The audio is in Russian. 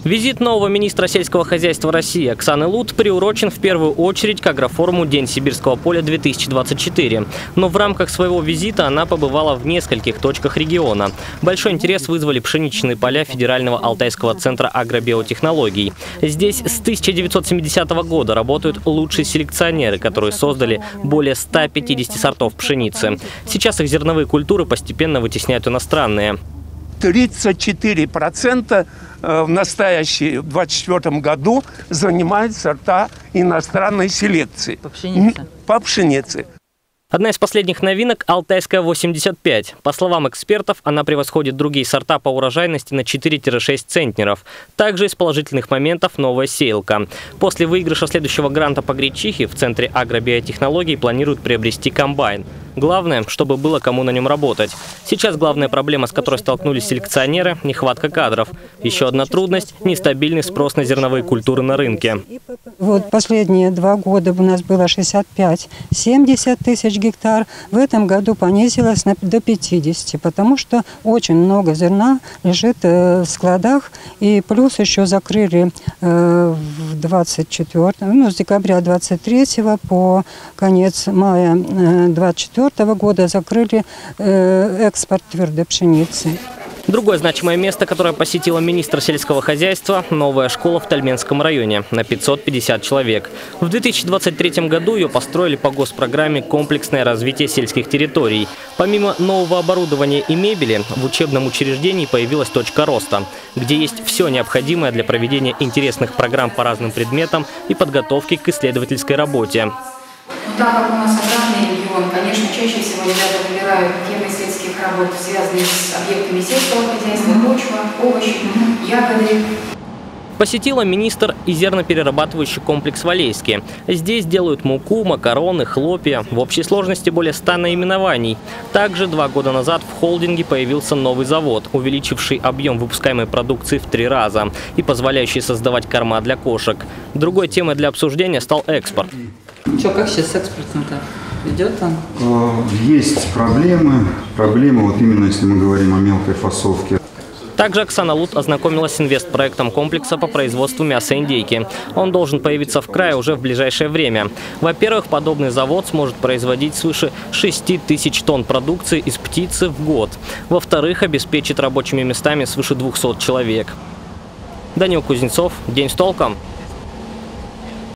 Визит нового министра сельского хозяйства России Оксаны Лут приурочен в первую очередь к агрофоруму «День сибирского поля-2024». Но в рамках своего визита она побывала в нескольких точках региона. Большой интерес вызвали пшеничные поля Федерального Алтайского центра агробиотехнологий. Здесь с 1970 года работают лучшие селекционеры, которые создали более 150 сортов пшеницы. Сейчас их зерновые культуры постепенно вытесняют иностранные. 34% в настоящем 2024 году занимают сорта иностранной селекции. По пшенице? По пшенице. Одна из последних новинок – Алтайская 85. По словам экспертов, она превосходит другие сорта по урожайности на 4-6 центнеров. Также из положительных моментов новая сеялка. После выигрыша следующего гранта по гречихе в Центре агробиотехнологий планируют приобрести комбайн. Главное, чтобы было кому на нем работать. Сейчас главная проблема, с которой столкнулись селекционеры – нехватка кадров. Еще одна трудность – нестабильный спрос на зерновые культуры на рынке. Вот последние 2 года у нас было 65-70 тысяч гектар. В этом году понизилось до 50, потому что очень много зерна лежит в складах. И плюс еще закрыли с декабря 23 по конец мая 24 года закрыли экспорт твердой пшеницы. Другое значимое место, которое посетила министр сельского хозяйства – новая школа в Тальменском районе на 550 человек. В 2023 году ее построили по госпрограмме «Комплексное развитие сельских территорий». Помимо нового оборудования и мебели, в учебном учреждении появилась точка роста, где есть все необходимое для проведения интересных программ по разным предметам и подготовки к исследовательской работе. Так как у нас аграрный регион, конечно, чаще всего ребята выбирают темы сельских работ, связанные с объектами сельского хозяйства, почва, овощи, ягоды. Посетила министр и зерноперерабатывающий комплекс в Алейске. Здесь делают муку, макароны, хлопья. В общей сложности более 100 наименований. Также 2 года назад в холдинге появился новый завод, увеличивший объем выпускаемой продукции в 3 раза и позволяющий создавать корма для кошек. Другой темой для обсуждения стал экспорт. Что, как сейчас с экспортом-то? Идет там? Есть проблемы. Проблемы, вот именно если мы говорим о мелкой фасовке. Также Оксана Лут ознакомилась с инвестпроектом комплекса по производству мяса индейки. Он должен появиться в крае уже в ближайшее время. Во-первых, подобный завод сможет производить свыше 6000 тонн продукции из птицы в год. Во-вторых, обеспечит рабочими местами свыше 200 человек. Данил Кузнецов. День с толком.